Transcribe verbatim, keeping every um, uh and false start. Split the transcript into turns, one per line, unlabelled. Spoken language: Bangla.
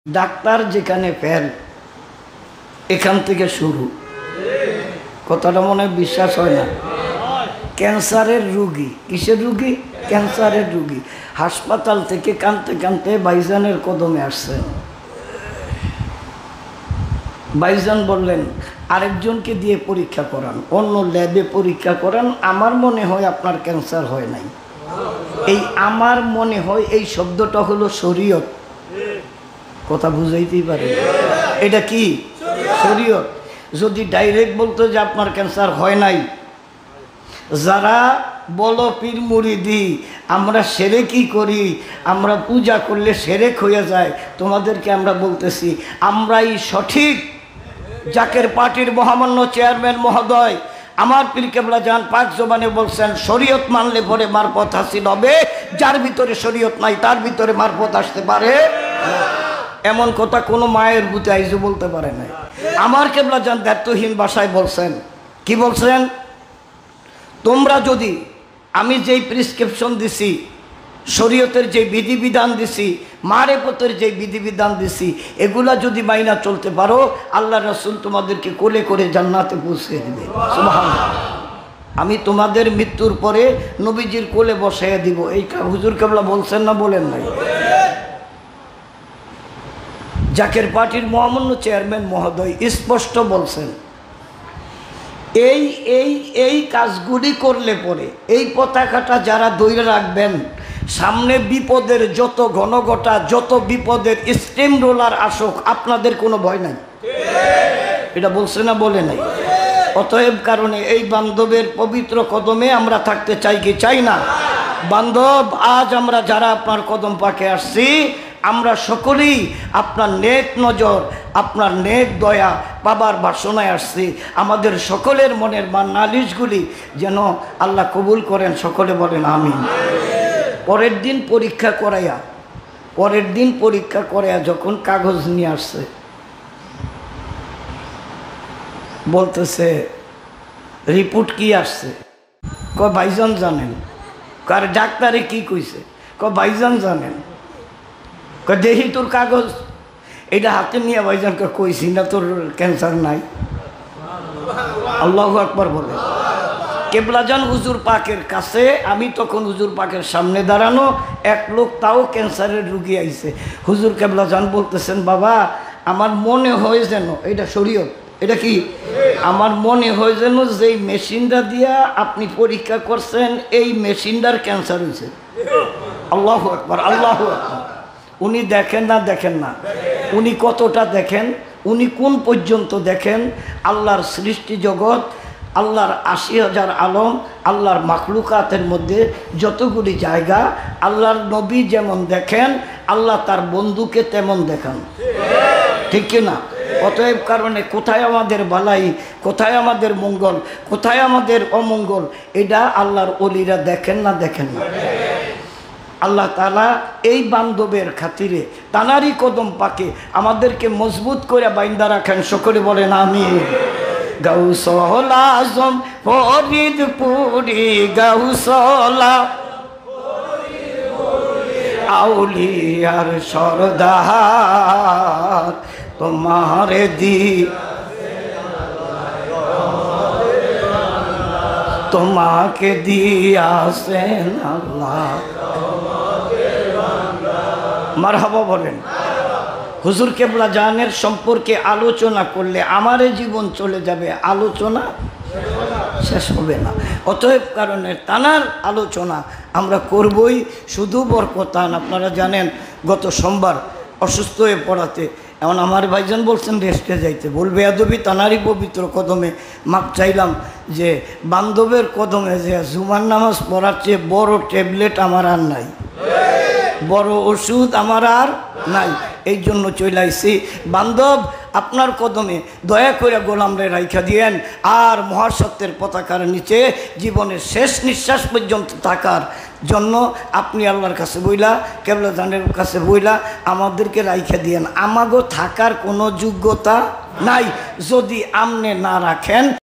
ডাক্তার যেখানে ফেল এখান থেকে শুরু। কথাটা মনে বিশ্বাস হয় না? ক্যান্সারের রুগী, কিসের রুগী? ক্যান্সারের রুগী হাসপাতাল থেকে কাঁদতে কাঁদতে ভাইজানের কদমে আসছেন। ভাইজান বললেন আরেকজনকে দিয়ে পরীক্ষা করান, অন্য ল্যাবে পরীক্ষা করান, আমার মনে হয় আপনার ক্যান্সার হয় নাই। এই আমার মনে হয় এই শব্দটা হলো শরীয়ত। কথা বুঝাইতেই পারে এটা কি শরীয়ত। যদি ডাইরেক্ট বলতো যে আপনার ক্যান্সার হয় নাই, যারা বলো পীর মুরিদি আমরা সেরেকি করি, আমরা পূজা করলে সেরেক হয়ে যায়, তোমাদেরকে আমরা বলতেছি আমরাই সঠিক। জাকের পার্টির মহামান্য চেয়ারম্যান মহোদয় আমার পীর কেবলা জান পাক জবানে বলছেন শরীয়ত মানলে পরে মারফত হাসিল হবে, যার ভিতরে শরীয়ত নাই তার ভিতরে মারফত আসতে পারে। এমন কথা কোনো মায়ের বুতে আইজও বলতে পারে না। আমার কেবলা জান দায়িত্বহীন ভাষায় বলছেন, কি বলছেন? তোমরা যদি আমি যেই প্রেসক্রিপশন দিছি, শরীয়তের যে বিধিবিধান দিছি, মারেফতের যে বিধিবিধান দিছি, এগুলা যদি মাইনা চলতে পারো আল্লাহ রাসূল তোমাদেরকে কোলে করে জান্নাতে পৌঁছে দেবে। সুবহানাল্লাহ। আমি তোমাদের মৃত্যুর পরে নবীজির কোলে বসাইয়া দিব। এই হুজুর কেবলা বলছেন না বলেন নাই? জাকের পার্টির মহামান্য চেয়ারম্যান মহোদয় স্পষ্ট বলছেন এই এই এই কাজগুলি করলে পরে এই পতাকাটা যারা ধরে রাখবেন, সামনে বিপদের যত ঘনঘটা যত বিপদের স্টিম রোলার আসুক আপনাদের কোনো ভয় নাই। এটা বলছে না বলে নাই? অতএব কারণে এই বান্ধবের পবিত্র কদমে আমরা থাকতে চাই কি চাই না? বান্ধব, আজ আমরা যারা আপনার কদম পাকে আসছি আমরা সকলেই আপনার নেক নজর আপনার নেক দয়া পাবার বাসনায় আসছি। আমাদের সকলের মনের মান নালিশগুলি যেন আল্লাহ কবুল করেন, সকলে বলেন আমিন। পরের দিন পরীক্ষা করাইয়া পরের দিন পরীক্ষা করাইয়া যখন কাগজ নিয়ে আসছে, বলতেছে রিপোর্ট কি আসছে? ক ভাইজান জানেন? কার ডাক্তারে কি কইছে? ক ভাইজান জানেন? ক দেখি তোর কাগজ। এটা হাতে নিয়ে ভাইজানকে কইছি না তোর ক্যান্সার নাই। আল্লাহু আকবার বলে। কেবলাজান হুজুর পাকের কাছে, আমি তখন হুজুর পাকের সামনে দাঁড়ানো, এক লোক তাও ক্যান্সারের রুগী আইছে। হুজুর কেবলাজান বলতেছেন বাবা আমার মনে হয় যেন, এটা শরীয়ত, এটা কি আমার মনে হয় যেন যেই মেশিনটা দিয়া আপনি পরীক্ষা করছেন এই মেশিনটার ক্যান্সার হয়েছে। আল্লাহু আকবার, আল্লাহু আকবার। উনি দেখেন না দেখেন না, উনি কতটা দেখেন, উনি কোন পর্যন্ত দেখেন। আল্লাহর সৃষ্টি জগৎ, আল্লাহর আশি হাজার আলম, আল্লাহর মাখলুকাতের মধ্যে যতগুলি জায়গা আল্লাহর নবী যেমন দেখেন আল্লাহ তার বন্ধুকে তেমন দেখান, ঠিক কিনা? অতএব কারণে কোথায় আমাদের বালাই, কোথায় আমাদের মঙ্গল, কোথায় আমাদের অমঙ্গল, এটা আল্লাহর ওলিরা দেখেন না দেখেন না? আল্লাহ তাআলা এই বান্ধবের খাতিরে তানারি কদম পাকে আমাদেরকে মজবুত করে বাইন্দা রাখেন, সকলে বলেন আমিন। গাউসুল আজম ফরিদপুরি, গাউসুল আউলিয়ার সরদার তোমারে দি তোমাকে দিয়াছেন আল্লাহ। মারহাবা বলেন। হুজুর কেবলা জানের সম্পর্কে আলোচনা করলে আমারে জীবন চলে যাবে, আলোচনা শেষ হবে না। অতএব কারণে তানার আলোচনা আমরা করবই, শুধু বরকতান। আপনারা জানেন গত সোমবার অসুস্থ হয়ে পড়াতে এখন আমার ভাইজান বলছেন রেস্টে যাইতে, বলবে আদবি তানারই পবিত্র কদমে মাপ চাইলাম যে বান্ধবের কদমে যে জুমার নামাজ পড়ার চেয়ে বড় ট্যাবলেট আমার আর নাই, বড় ওষুধ আমার আর নাই। এই জন্য চলে আইছি। বান্ধব আপনার কদমে দয়া করে গোলামরে রাইখা দিয়েন, আর মহাসত্যের পতাকার নিচে জীবনের শেষ নিঃশ্বাস পর্যন্ত থাকার জন্য আপনি আল্লাহর কাছে বইলা, কেবলা জানের কাছে বইলা আমাদেরকে রাইখা দিয়েন। আমাগো থাকার কোনো যোগ্যতা নাই, যদি আমনে না রাখেন